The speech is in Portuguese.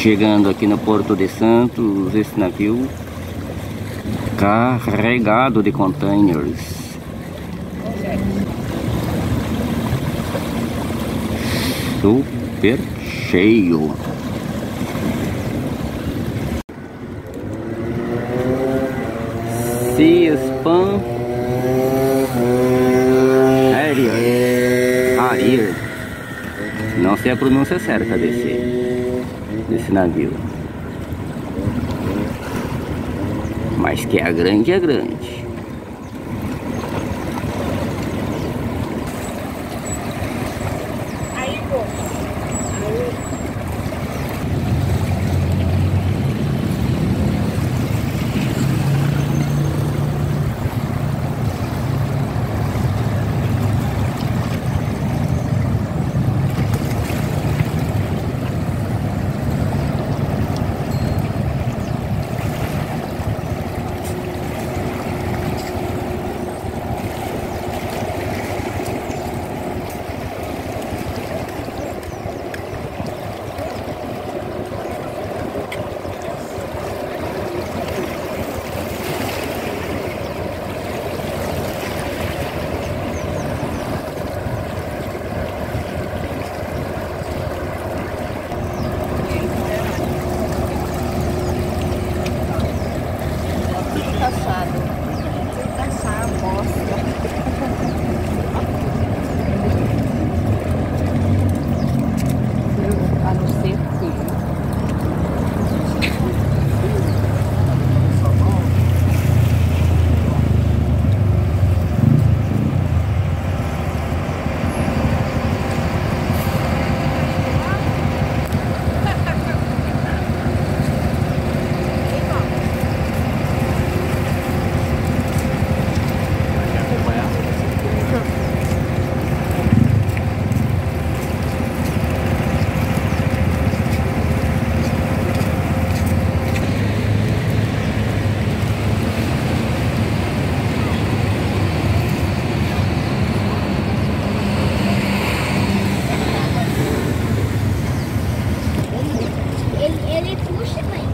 Chegando aqui no Porto de Santos, esse navio carregado de containers. Super cheio. Sea Span Harrier. Não sei a pronúncia certa desse navio, mas que é grande, é grande. Aí, pô. Ele puxa, mãe.